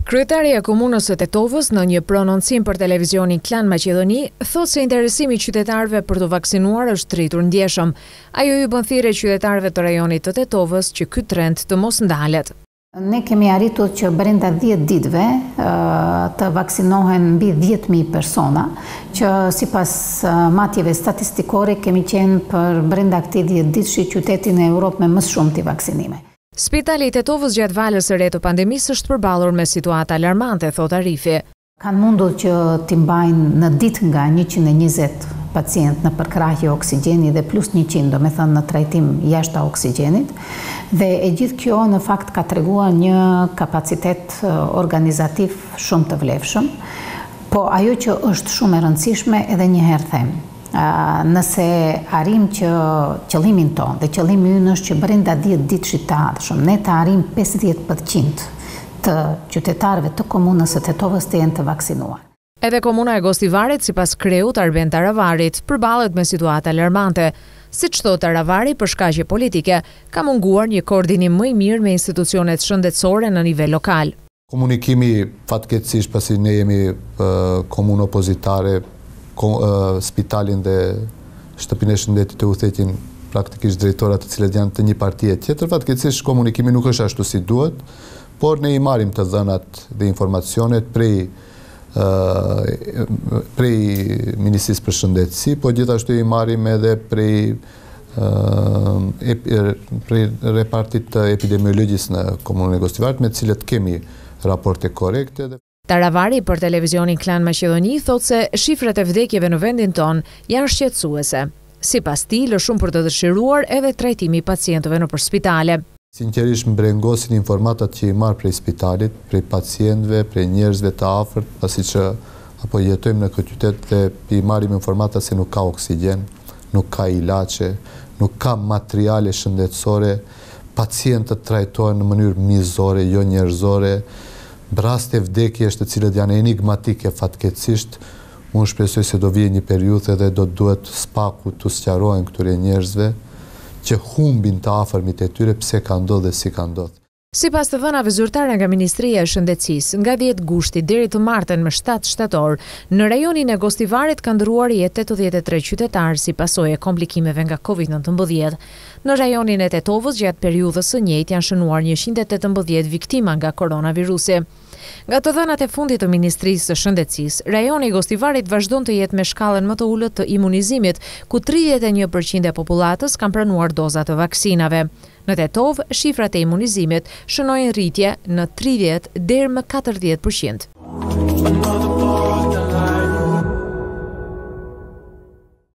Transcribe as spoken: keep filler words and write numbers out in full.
Kryetaria e komunës së Tetovës në një prononcim për televizionin Klan Maqedoni thotë se interesimi i qytetarëve për të vaksinuar është rritur ndjeshëm. Ajo i bën thirrje qytetarëve të rajonit të Tetovës që ky trend të mos ndalet. Ne kemi arritur që brenda dhjetë ditëve të vaksinohen mbi dhjetë mijë persona, që sipas matjeve statistikore kemi qenë për brenda këtij dhjetë ditësh qytetin e Europë me më shumë të vaksinime. Spitali i Tetovës gjatë valës së re të pandemisë është përballur me situatë alarmante, thot Arifi. Kanë mundur që t'i mbajnë në ditë nga njëqind e njëzet pacient në përkrahje oksigeni dhe plus njëqind, do me thënë në trajtim jashtë oksigjenit, dhe e gjithë kjo në fakt ka treguar një kapacitet organizativ shumë të vlefshëm, po ajo që është shumë e rëndësishme edhe një herë them, nëse arrim që qëllimin tonë dhe qëllimi ynë është që brenda dhjetë ditësh të ardhshëm ne të arrim pesëdhjetë përqind të qytetarëve të komunës së Tetovës të jenë të vaksinuar. Edhe komuna e Gostivarit, sipas kreut Arben Taravarit, përballet me situatë alarmante. Siç thot Taravari, për shkaqe politike, ka munguar një koordinim më i mirë me institucionet shëndetësore në nivel lokal. Komunikimi fatkeqësisht, pasi ne jemi komunë opozitare, spitalin dhe shtëpinë e shëndetit të udhëheqin praktikisht drejtorat të cilët janë të një partie tjetër, fatkeqësisht komunikimi nuk është ashtu si duhet, por ne i marrim të dhënat dhe informacionet prej prej Ministrisë për Shëndetësi, po gjithashtu i marrim edhe prej prej repartit të epidemiologjisë në komunën e Gostivarit, me të cilët kemi raporte korrekte. Taravari për televizionin Klan Maqedoni thotë se shifrat e vdekjeve në vendin ton janë shqetësuese. Sipas tij, lë shumë për të dëshiruar edhe trajtimi i pacientëve nëpër spitale. Sinqerisht më brengosin informatat që i marr prej spitalit, prej pacientëve, prej njerëzve të afërt, pasi që apo jetojmë në këtë qytet dhe i marrim informata se nuk ka oksigjen, nuk ka ilaçe, nuk ka materiale shëndetësore, pacientët trajtohen në mënyrë mizore, jo njerëzore. Raste vdekjesh të cilët janë enigmatike fatkeqësisht, unë shpresoj se do vijë një periudhë dhe do duhet spaku të sqarohen këtyre njerëzve që humbin të afërmit e tyre pse ka ndodhur dhe si ka ndodhur. Sipas të dhënave zyrtare nga Ministria e Shëndetësisë, nga dhjetë gushti deri të martën me shtatë shtator, në rajonin e Gostivarit ka ndëruar jetë tetëdhjetë e tre qytetarë si pasojë e komplikimeve nga kovid nëntëmbëdhjetë. Në rajonin e Tetovës gjatë periudhës së njëjtë janë shënuar njëqind e tetëmbëdhjetë viktima nga koronavirusi. Nga të dhënat e fundit të Ministrisë së Shëndetësisë, rajoni i Gostivarit vazhdon të jetë me shkallën më të ulët të imunizimit, ku tridhjetë e një përqind e popullatës kanë pranuar doza të vaksinave. Në Tetovë, shifrat e imunizimit shënojnë rritje në tridhjetë deri më katërdhjetë përqind.